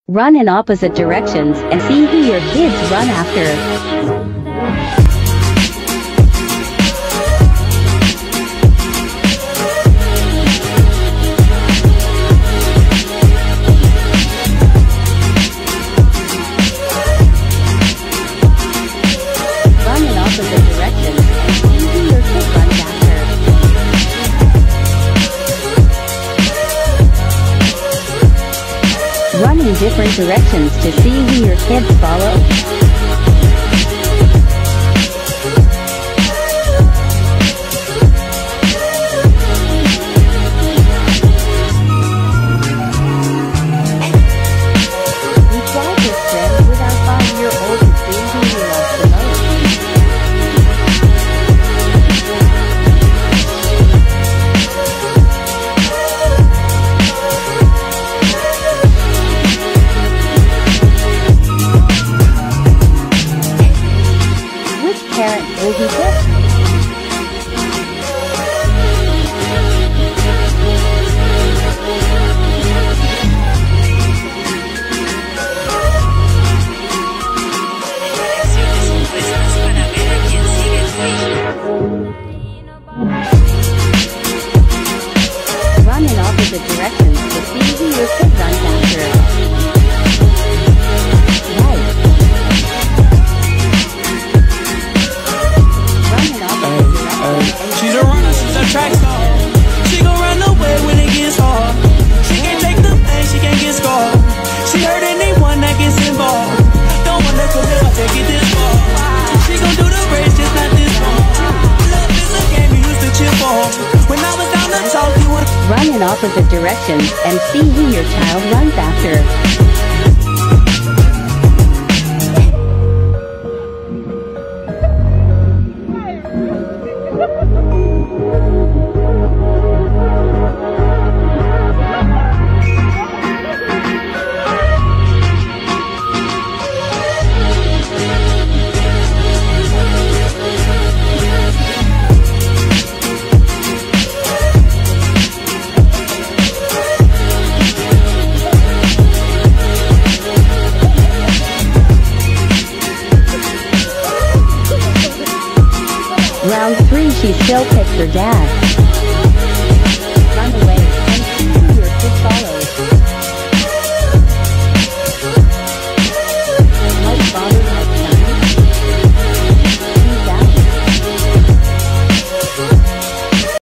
Run in opposite directions and see who your kids run after. Run in different directions to see who your kids follow. We tried this trend with our 5-year-old to see who he loves the most. Parent will he pick? Run in opposite directions to see who your kid runs after. She's a runner, she's a track star. She gon' run away when it gets hard. She can't take the pain, she can't get scarred. She hurt anyone that gets involved. Don't wanna commit, but take it this far. She gon' do the race, just not this one. Love is a game you used to cheer for. When I was down to talk, you would run in opposite directions and see who your child runs after. Round 3, she still picked her dad.